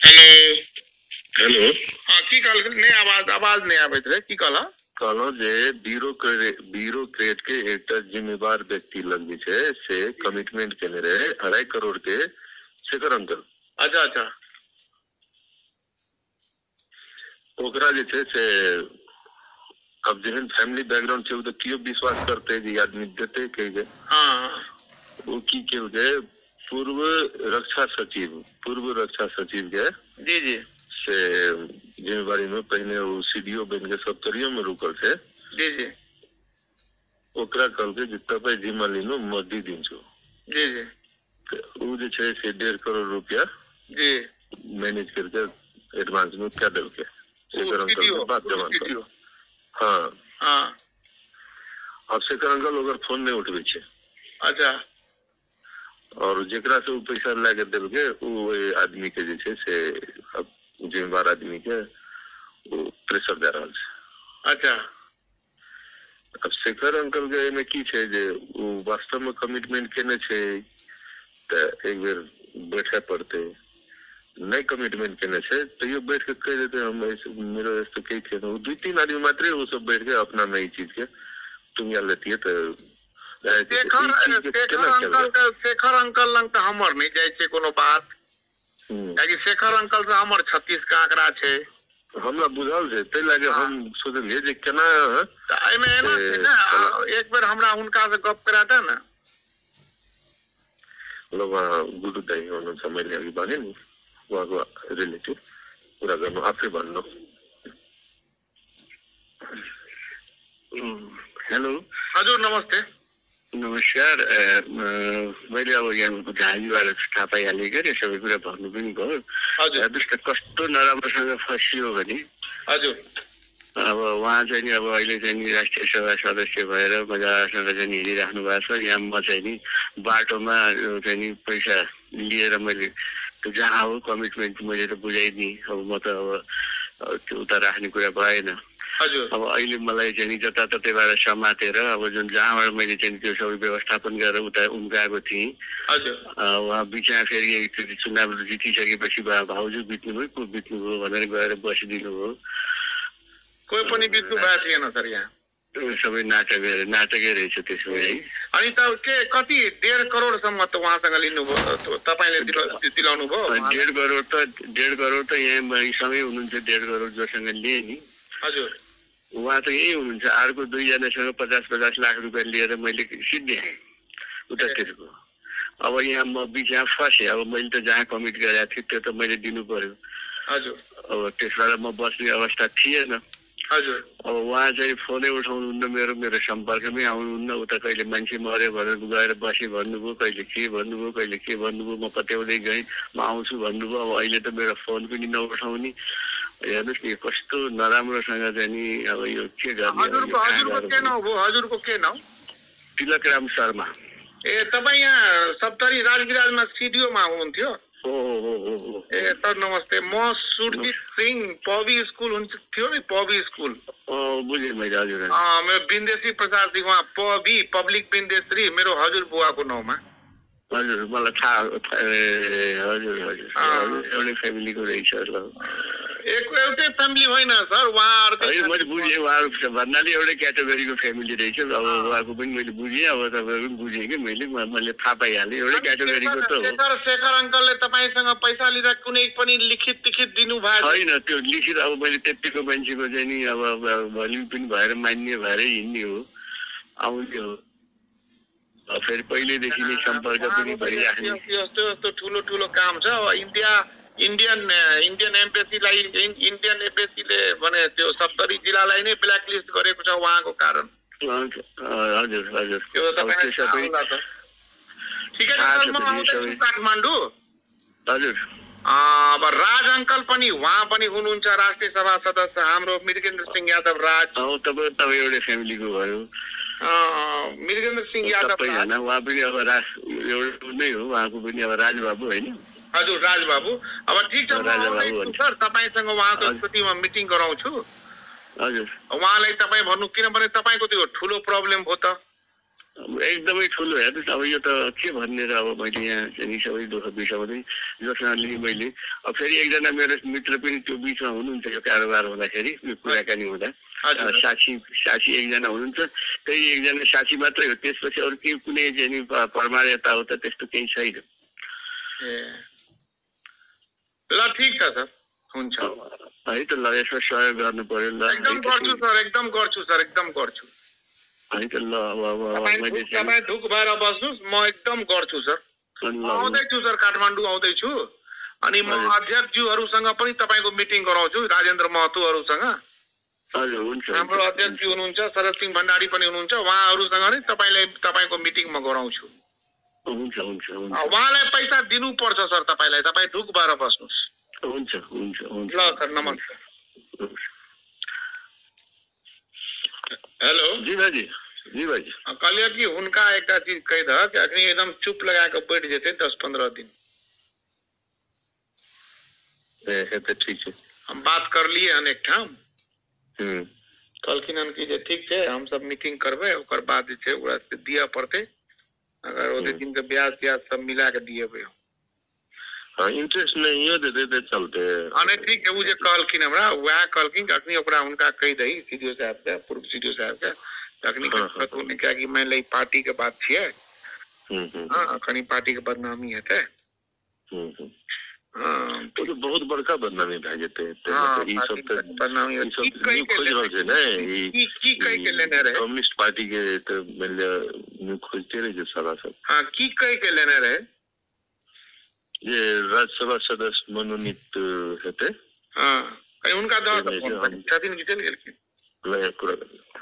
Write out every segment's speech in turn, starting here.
Hello hello हाँ की कहल नहीं आवाज नहीं आबैत रहे की कहला कहलो जे ब्यूरोक्रेट के एक जिम्मेवार व्यक्ति लग जे छै से कमिटमेंट केने रहे 2.5 करोड़ के शेखर अंकल। अच्छा अच्छा ओकरा जे छै से अब जेहन फैमिली बैकग्राउंड छै तो कियो विश्वास करते जे आदमी देते के जे हाँ वो की के पूर्व रक्षा सचिव के जी जी से जिम्मेवारी में पहले वो सीडीओ बन के सप्तरियो में रुकल थे जी जी ओकरा कहल के तपाईँ जिम्मा लिनु म दिन्छु जी जी वो जे छै से 1.5 करोड़ रुपया जी मैनेज करके एडवांस में क्या दल के शेखर अंकल के बात जमा कर। हाँ हाँ अब शेखर अंकल अगर फोन नहीं उठबे छे अच्छा और जेकरा से वो पैसा लाके देल के वो आदमी के जे छै से अब जिम्मेवार आदमी के वो प्रेशर दे रहा है। अच्छा अब शेखर अंकल के में की छै जे वो वास्तव में कमिटमेंट केने छै त एक बेर बैठे पड़ते नहीं कमिटमेंट केने छै तैयो बैठ के कह देते हम मेरे तो कई थे वो 2-3 आदमी मात्र वो सब बैठ के अपना नई चीज के तुम यार लेती है तो शेखर अंकल लंग त हमर नहीं जाय छै कोनो बात कि शेखर अंकल से हमर 36 का आंकड़ा छै हमरा बुझल छै तै लागे हम सोचलिए जे केना एमे एना छै ना एक बेर हमरा हुनका से गप करा दे ना लोग गुरु दाई होनो समय ले अभी बने नहीं वो रिलेटिव पूरा गर्नु आफै भन्नु। हेलो हजुर नमस्ते नमस्कार मैले अब यहाँ झालीबाट थाहा पाइहालेँ क्या सबै कुरा भन्नु पनि भयो। हजुर त्यस्तो कस्तो नराम्रोसँग फसियो भने हजुर अब उहाँ चाहिँ नि अब अहिले चाहिँ नि राष्ट्रिय सभा सदस्य भएर मजासँग चाहिँ हिँडिराख्नु भएको छ। यहाँ म चाहिँ नि बाटोमा चाहिँ नि पैसा लिएर मैले त्यो जहाँ हो कमिटमेन्ट मैले त बुझाइदिएँ। अब म त अब त्यो उता राख्ने कुरा भएन। अब अहिले मलाई चाहिँ नि जताततैबाट समातेर अब जुन जहाँबाट मैले चाहिँ त्यो सबै व्यवस्थापन गरेर उता उम्काएको थिएँ उहाँ बिचमा फेरि एकचोटि चुनाव जितिसकेपछि भाउजू बित्नुभयो को बित्नुभयो भनेर गएर बसिदिनु भयो। कोही पनि बित्नु भएको थिएन सर यहाँ सबै नाटकै रहेछ त्यसमा है। अनि त के कति 1.5 करोडसम्म त उहाँसँग लिनुभयो तपाईले दिलाउनु भयो? 1.5 करोड त यहाँ सँगै हुनुहुन्छ 1.5 करोड जोसँग लिए नि हजुर उहाँ त यही हुनुहुन्छ। अर्को 2 जनासँग 50-50 लाख रुपियाँ लिएर मैले सिद्ध्याएँ उतातिरको। अब यहाँ म बिचमा फसेँ। अब मैले त जहाँ कमिट गरेको थिएँ त्यो त मैले दिनु पर्यो। हजुर अब त्यसबाट म बस्ने अवस्था थिएन। हजुर अब उहाँ चाहिँ फोनै उठाउनुहुन्न मेरो सम्पर्कमै आउनुहुन्न। उता कहिले मान्छे मऱ्यो भनेर गएर बसेँ भन्नुभयो, कहिले के भन्नुभयो म पत्याउँदै गएँ म आउँछु भन्नुभयो। अब अहिले त मेरो फोन पनि नउठाउने। हेर्नुहोस् नि कस्तो नराम्रोसँग चाहिँ नि अब यो के गर्ने। हजुरको के नाम? तिलकराम शर्मा। ए तपाईँ यहाँ सप्तरी राजगिराजमा सिडिओमा हुनुहुन्थ्यो? ए सर नमस्ते म सुरजीत सिंह पबी स्कुल थियो नि पबी स्कुल बुझेँ मैले हजुर मेरो बिन्देश्री प्रसाद सिंह वहाँ पबी पब्लिक बिन्देश्री मेरो हजुर बुवाको नाउँमा। हजुर मलाई थाहा हजुर एउटै फ्यामिलीको रहेछ एउटै फ्यामिली होइन सर उहाँहरू मैले बुझेँ उहाँहरू भन्नाले एउटै क्याटेगोरीको फ्यामिली रहेछ। अब उहाँको पनि मैले बुझेँ। अब तपाईँहरू पनि बुझेँ कि मैले थाहा पाइहालेँ एउटै क्याटेगोरीको त हो। शेखर अंकलले तपाईसँग पैसा लिँदा कुनै पनि लिखित दिनु भएको छैन। त्यो लिखित अब मैले त्यतिको मान्छेको चाहिँ नि अब भोलि पनि भएर मान्ने भएरै हिँड्ने हो आउने हो। फेरि पहिलेदेखि नै सम्पर्क पनि भइराख्ने। यस्तो ठुलो काम छ। इन्डियन एम्बेसीलाई इन्डियन एम्बेसीले भने त्यो सप्तरी जिल्लालाई नै ब्ल्याक लिस्ट गरेको छ उहाँको कारण। हजुर त्यो सबै ठिकै छ म आउँदैछु काठमाडौँ। हजुर अब राज अंकल पनि उहाँ पनि हुनुहुन्छ राष्ट्रिय सभा सदस्य हाम्रो मृगेन्द्र सिंह यादव राज। तपाईँ एउटै फ्यामिलीको भयो। मृगेन्द्र सिंह यादव होइन उहाँ पनि अब एउटा नै हो। उहाँको पनि अब राजबाबु होइन। हजुर राजबाबु। अब ठिक छ सर तपाईँसँग उहाँको स्थितिमा मिटिङ गराउँछु। हजुर उहाँलाई तपाईँ भन्नु किनभने तपाईँको त्यो ठुलो प्रब्लम हो त एकदमै ठुलो हेर्नुहोस् अब यो त के भन्ने र अब मैले यहाँ चाहिँ सबै दुःख बिर्साउँदै जसले मैले अब फेरि एकजना मेरो मित्र पनि त्यो बिचमा हुनुहुन्छ यो कारोबार हुँदाखेरि यो कुराकानी हुँदा साथी एकजना हुनुहुन्छ त्यही एकजना साथी मात्रै हो त्यसपछि अरू के कुनै चाहिँ परमार यताउता त्यस्तो केही छैन ल ठिक छ सर हुन्छ है त ल यसमा सहयोग गर्नु पर्यो ल एकदम गर्छु सर एकदम गर्छु है त ल अब मैले तपाईँ ढुक भएर बस्नुहोस् म एकदम गर्छु सर आउँदैछु सर काठमाडौँ आउँदैछु अनि म अध्यक्षज्यूहरूसँग पनि तपाईँको मिटिङ गराउँछु राजेन्द्र महतोहरूसँग हजुर हुन्छ हाम्रो अध्यक्षज्यू हुनुहुन्छ शरद सिंह भण्डारी पनि हुनुहुन्छ उहाँहरूसँग नै तपाईँको मिटिङ म गराउँछु हुन्छ हुन्छ उहाँलाई पैसा दिनुपर्छ सर तपाईँलाई तपाईँ ढुक भएर बस्नुहोस् हुन्छ हुन्छ हुन्छ ल सर नमस्कार हेलो जी भाजी कहलिए कि उनका एक चीज कही था कि अखनी एकदम चुप लगा के बैठ जेते 10-15 दिन तो ठीक है हम बात कर लिए अनेक ठाम कहलखिन की जे ठीक है हम सब मीटिंग करबे ओकर बाद जे छै ओकरा से दिया पड़ते अगर ओदे दिन के ब्याज सब मिला के दिएबे हां इंटरेस्ट नहीं हो दे चलते अने ठीक है वो जे कहलखिन हमरा वह कहलखिन कि अखनी ओकरा उनका कह दई सीडीओ साहब के पूर्व सीडीओ साहब के तकनीक ने क्या कि मैं लई पार्टी के बात छिए हां कनी पार्टी के बदनामी हेते हां तो बहुत बड़का बदनामी भए जेते ई सब त बदनामी खोज रहल छै ने की कह के लेने रहे कम्युनिस्ट पार्टी के तो मतलब खोजते रहे जे सारा सब हां की कह के लेने रहे ये राज्यसभा सदस्य मनोनीत हेते हां कहीं उनका दौर छथिन कि चल गेलखिन ल पूरा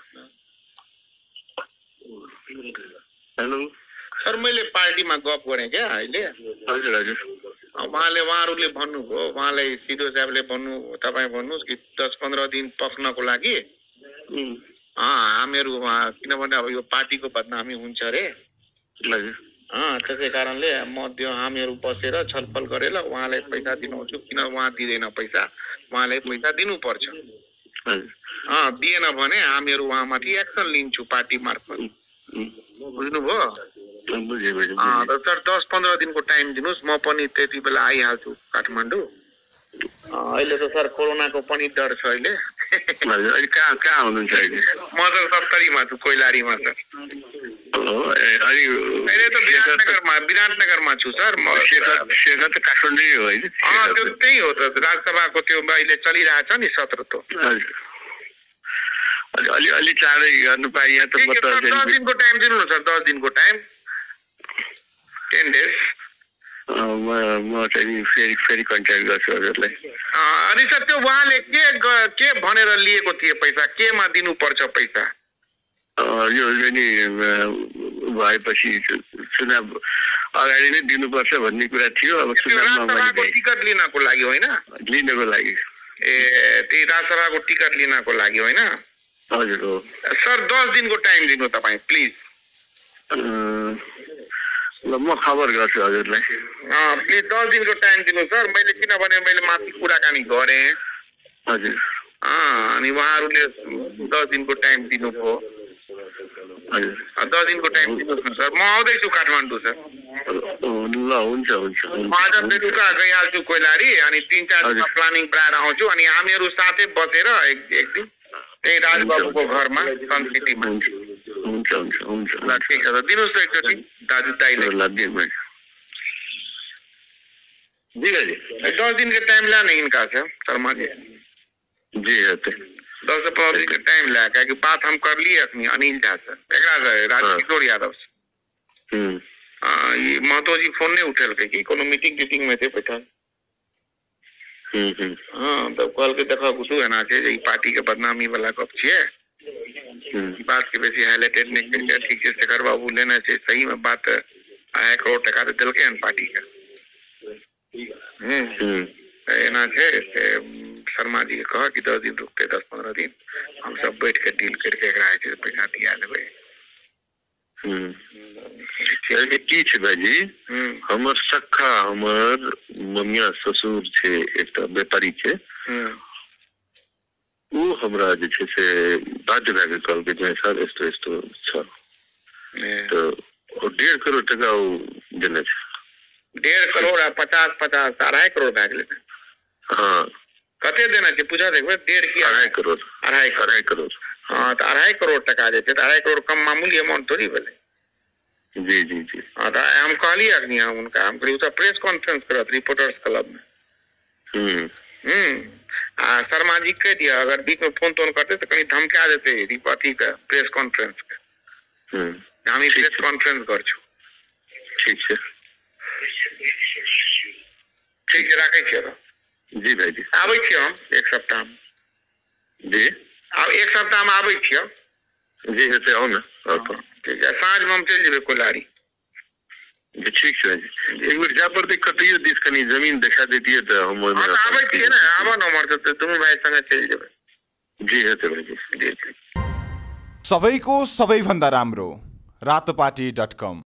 हेलो सर मैले पार्टीमा गफ गरे क्या अहिले हजुर हजुर उहाँहरूले भन्नुभयो उहाँले सिडो साहबले तपाईँ भन्नुहोस् कि 10-15 दिन पक्नको लागि हामीहरू किनभने अब यो पार्टीको बदनामी हुन्छ रे त्यसै कारणले म हामीहरू बसेर छलफल गरेर उहाँलाई पैसा दिनुहुन्छ किन उहाँ दिँदैन पैसा उहाँलाई पैसा दिनुपर्छ दिएन भने हामीहरू उहाँमाथि एक्सन लिन्छु पार्टी मार्फत बुझ्नुभयो सर 10-15 दिनको टाइम दिनुहोस् म पनि त्यति बेला आइहाल्छु काठमाडौँ अहिले त सर कोरोनाको पनि डर छ अहिले कहाँ हुनुहुन्छ अहिले म त 70 मा छु कोइलारीमा सर अहिले त विराटनगरमा छु सर म शेखर त काठमाडौँ हो हैन त्यो त्यही हो त राजसभाको त्यो अहिले चलिरहेछ नि सत्र त अलि चाँडै गर्नु पाए यहाँ त 10 दिनको टाइम दिनु न सर 10 दिनको टाइम 10 days म चाहिँ फेरि कन्ट्याक्ट गर्छु हजुरलाई अनि सर त्यो उहाँले के भनेर लिएको थिए पैसा केमा दिनुपर्छ पैसा यो नि भएपछि चुनाव अगाडि नै दिनुपर्छ भन्ने कुरा थियो अब चुनावमा टिकट लिनको लागि होइन लिनको लागि त्यही राजसभाको टिकट लिनको लागि होइन हजुर हो सर 10 दिनको टाइम दिनु तपाईँ प्लिज ल म खबर गर्छु हजुरलाई प्लिज 10 दिनको टाइम दिनु सर मैले किनभने मैले माथि कुराकानी गरेँ हजुर अनि उहाँहरूले 10 दिनको टाइम दिनुभयो हजुर 10 दिनको टाइम दिनुहोस् न सर म आउँदैछु काठमाडौँ सर ल हुन्छ हुन्छ आज बेलुका गइहाल्छु कोइलारी अनि 3-4 दिनमा प्लानिङ बनाएर आउँछु अनि हामीहरू साथै बसेर एक दिन त्यही राजबाबुको घरमा सन सिटीमा हुन्छ हुन्छ हुन्छ ल ठिक छ दिनुहोस् न एकचोटि दाजु दाइले जी जी 10 दिन के टाइम लाने इनका से शर्मा जी जी रहते 10 से 15 दिन के टाइम ला कि बात हम कर लिए अपनी अनिल झा से राजकिशोर यादव से ये महतो जी फोन नहीं उठेल के कि कोनो मीटिंग में थे बैठल तब कल के देखा कुछ है ना कि पार्टी के बदनामी वाला गप छे बात के बेसी हाईलाइटेड नहीं कर ठीक से शेखर बाबू लेना चाहिए सही में बात 1 करोड़ टका तो दिल के पार्टी का ना छे शर्मा जी कहा कि 10 दिन रुकते 10-15 दिन हम सब बैठ के डील करके पैसा दिया देवे की छे भाजी हमर सखा हमर ममिया ससुर छे एकटा व्यापारी छे वो हमरा जे छे से बाध्य भए कल के सर एस्तो छ तो 1.5 करोड़ टका वो देने छ 1.5 करोड़ 50 2.5 करोड़ भए गेलै हाँ कते देना छै पूछा देखबै 1.5 की 2.5 करोड़ 2.5 करोड़ हाँ तो 2.5 करोड़ टका जे छै 2.5 करोड़ कम मामूली अमाउंट थोड़ी भेलै जी जी जी हाँ तो हम कहलिए अग्नि हम उनका हम कहलिए प्रेस कॉन्फ्रेंस करत रिपोर्टर्स क्लब में शर्मा जी कह दिया अगर बीच में फोन तोन करते तो कहीं धमका देते अथी के प्रेस कॉन्फ्रेंस के हम प्रेस कॉन्फ्रेंस कर छु ठीक है ठीक है राखे छियै जी भाई जी आबै छियै हम एक सप्ताह में जी अब एक सप्ताह में आबै छियै जी हेतै आउ ना ठीक है साँझ में हम चलि जेबै कोलारी जी ठीक है एक बेर जा पड़ते कटियो दिस कनी जमीन दिखा देतिए तो हम हाँ तो आबै छियै ना आबऽ न हमर त दुनू भाइ संगे चलि जेबै जी हेतै भाइ जी सबैको सबैभन्दा राम्रो रातोपाटी.com